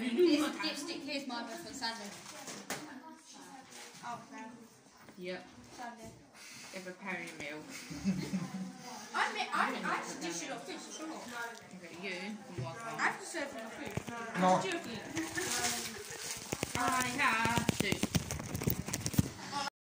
This dipstick here's my birthday for Sunday. Oh, no. Yep. Sunday. They're preparing a meal. I have to dish it off fish, sure. Okay, you. I have to serve my food. No. I'm joking. I have